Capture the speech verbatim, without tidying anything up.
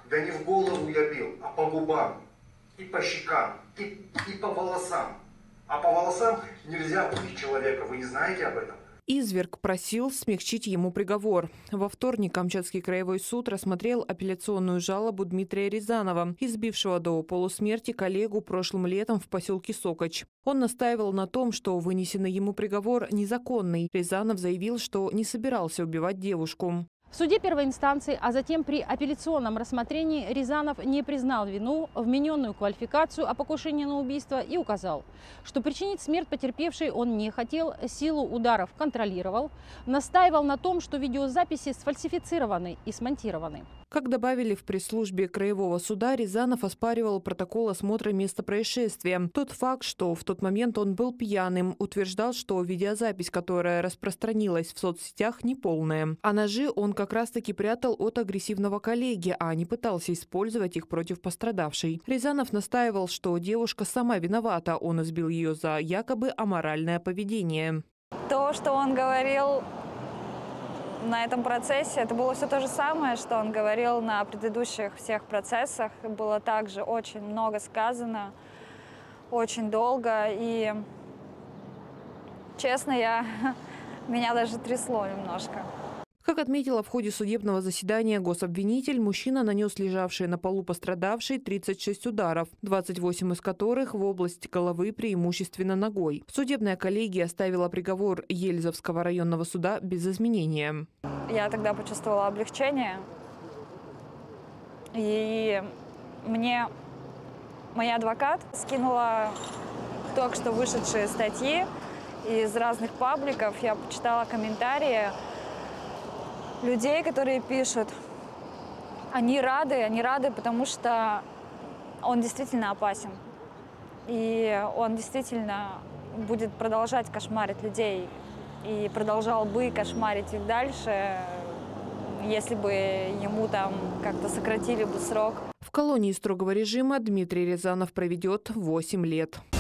Да не в голову я бил, а по губам, и по щекам, и, и по волосам. А по волосам нельзя убить человека, вы не знаете об этом? Изверг просил смягчить ему приговор. Во вторник Камчатский краевой суд рассмотрел апелляционную жалобу Дмитрия Рязанова, избившего до полусмерти коллегу прошлым летом в поселке Сокоч. Он настаивал на том, что вынесенный ему приговор незаконный. Рязанов заявил, что не собирался убивать девушку. В суде первой инстанции, а затем при апелляционном рассмотрении Рязанов не признал вину, вмененную квалификацию о покушении на убийство и указал, что причинить смерть потерпевшей он не хотел, силу ударов контролировал, настаивал на том, что видеозаписи сфальсифицированы и смонтированы. Как добавили в пресс-службе краевого суда, Рязанов оспаривал протокол осмотра места происшествия. Тот факт, что в тот момент он был пьяным, утверждал, что видеозапись, которая распространилась в соцсетях, неполная. А ножи он как раз-таки прятал от агрессивного коллеги, а не пытался использовать их против пострадавшей. Рязанов настаивал, что девушка сама виновата, он избил ее за якобы аморальное поведение. То, что он говорил на этом процессе, это было все то же самое, что он говорил на предыдущих всех процессах. Было также очень много сказано, очень долго. И, честно, я, меня даже трясло немножко. Как отметила в ходе судебного заседания гособвинитель, мужчина нанес лежавшей на полу пострадавшей тридцать шесть ударов, двадцать восемь из которых в область головы, преимущественно ногой. Судебная коллегия оставила приговор Ельзовского районного суда без изменения. Я тогда почувствовала облегчение. И мне моя адвокат скинула только что вышедшие статьи из разных пабликов. Я почитала комментарии людей, которые пишут, они рады, они рады, потому что он действительно опасен. И он действительно будет продолжать кошмарить людей. И продолжал бы кошмарить их дальше, если бы ему там как-то сократили бы срок. В колонии строгого режима Дмитрий Рязанов проведет восемь лет.